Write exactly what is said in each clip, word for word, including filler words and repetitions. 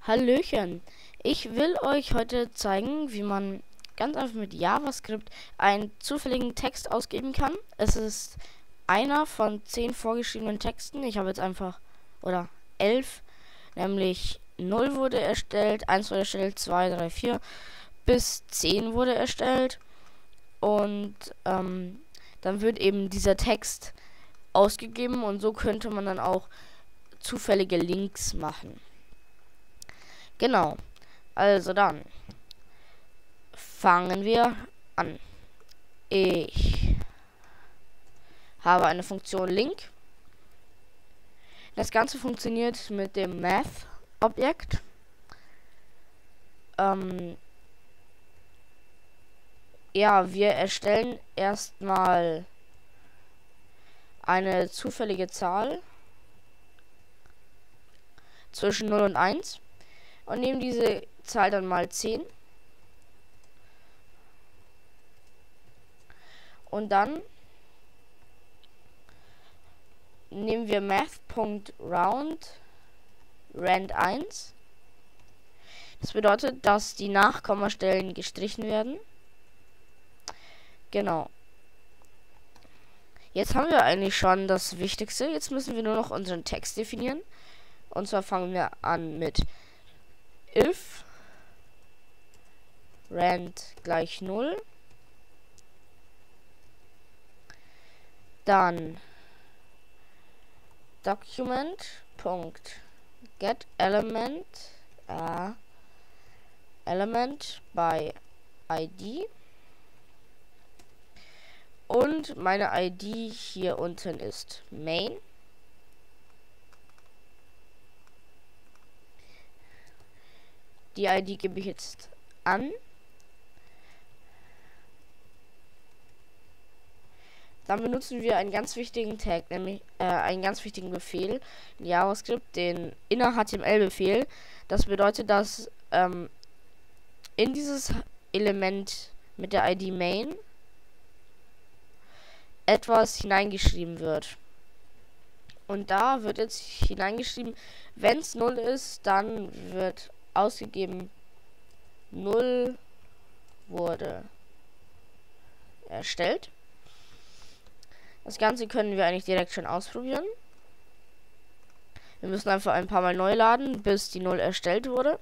Hallöchen! Ich will euch heute zeigen, wie man ganz einfach mit JavaScript einen zufälligen Text ausgeben kann. Es ist einer von zehn vorgeschriebenen Texten. Ich habe jetzt einfach, oder elf, nämlich null wurde erstellt, eins wurde erstellt, zwei, drei, vier, bis zehn wurde erstellt. Und ähm, dann wird eben dieser Text ausgegeben und so könnte man dann auch zufällige Links machen. Genau, also dann fangen wir an. Ich habe eine Funktion Link. Das Ganze funktioniert mit dem Math-Objekt. Ähm, ja, wir erstellen erstmal eine zufällige Zahl zwischen null und eins. Und nehmen diese Zahl dann mal zehn. Und dann nehmen wir math.round rand eins. Das bedeutet, dass die Nachkommastellen gestrichen werden. Genau. Jetzt haben wir eigentlich schon das Wichtigste. Jetzt müssen wir nur noch unseren Text definieren. Und zwar fangen wir an mit if rand gleich null, dann document.get element äh, element by I D und meine I D hier unten ist main. Die I D gebe ich jetzt an. Dann benutzen wir einen ganz wichtigen Tag, nämlich äh, einen ganz wichtigen Befehl in JavaScript, den inner H T M L-Befehl. Das bedeutet, dass ähm, in dieses Element mit der I D main etwas hineingeschrieben wird. Und da wird jetzt hineingeschrieben, wenn es null ist, dann wird ausgegeben null wurde erstellt. Das Ganze können wir eigentlich direkt schon ausprobieren. Wir müssen einfach ein paar Mal neu laden, bis die null erstellt wurde.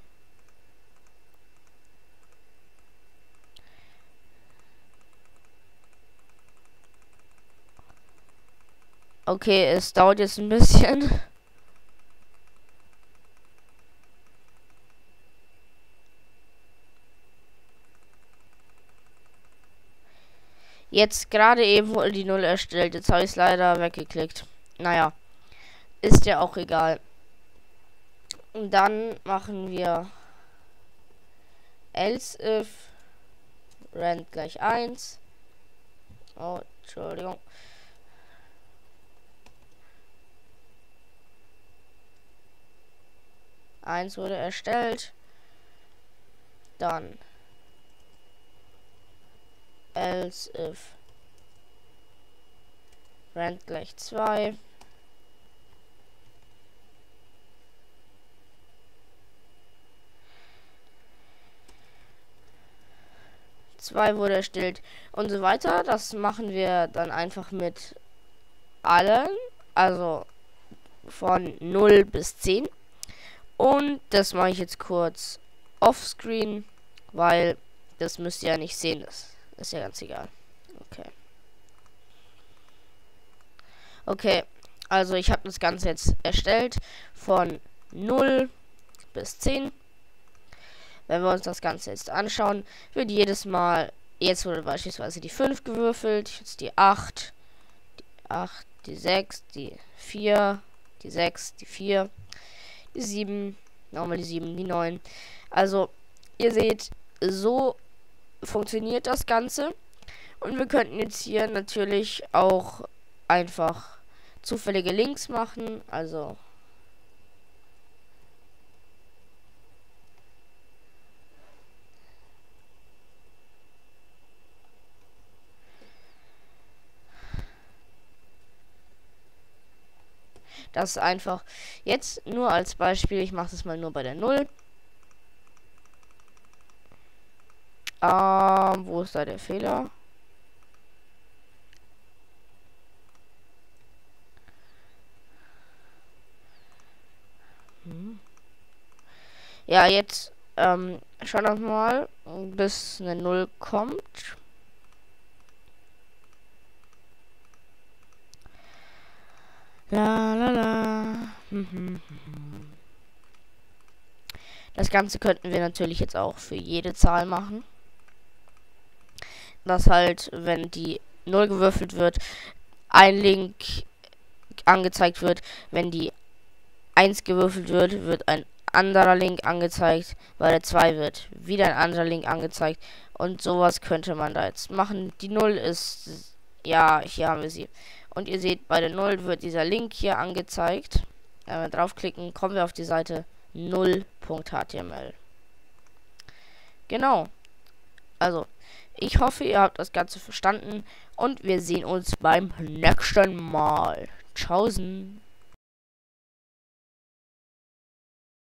Okay, es dauert jetzt ein bisschen. Jetzt gerade eben wurde die null erstellt. Jetzt habe ich es leider weggeklickt. Naja, ist ja auch egal. Und dann machen wir else if rand gleich eins. Oh, Entschuldigung. eins wurde erstellt. Dann else if rand gleich zwei. zwei wurde erstellt und so weiter. Das machen wir dann einfach mit allen, also von null bis zehn. Und das mache ich jetzt kurz offscreen, weil das müsst ihr ja nicht sehen. Das ist ja ganz egal. Okay. Okay, also ich habe das Ganze jetzt erstellt von null bis zehn. Wenn wir uns das Ganze jetzt anschauen, wird jedes Mal, jetzt wurde beispielsweise die fünf gewürfelt, jetzt die acht, die acht, die sechs, die vier, die sechs, die vier, die sieben, nochmal die sieben, die neun. Also, ihr seht, so funktioniert das Ganze. Und wir könnten jetzt hier natürlich auch einfach zufällige Links machen. Also das ist einfach jetzt nur als Beispiel. Ich mache das mal nur bei der null. Ähm, wo ist da der Fehler? Hm. Ja, jetzt ähm, schauen wir mal, bis eine Null kommt. La la la. Das Ganze könnten wir natürlich jetzt auch für jede Zahl machen. Dass halt, wenn die Null gewürfelt wird, ein Link angezeigt wird. Wenn die eins gewürfelt wird, wird ein anderer Link angezeigt. Bei der zwei wird wieder ein anderer Link angezeigt. Und sowas könnte man da jetzt machen. Die Null ist... Ja, hier haben wir sie. Und ihr seht, bei der Null wird dieser Link hier angezeigt. Wenn wir draufklicken, kommen wir auf die Seite null punkt h t m l. Genau. Also, ich hoffe, ihr habt das Ganze verstanden. Und wir sehen uns beim nächsten Mal. Tschaußen.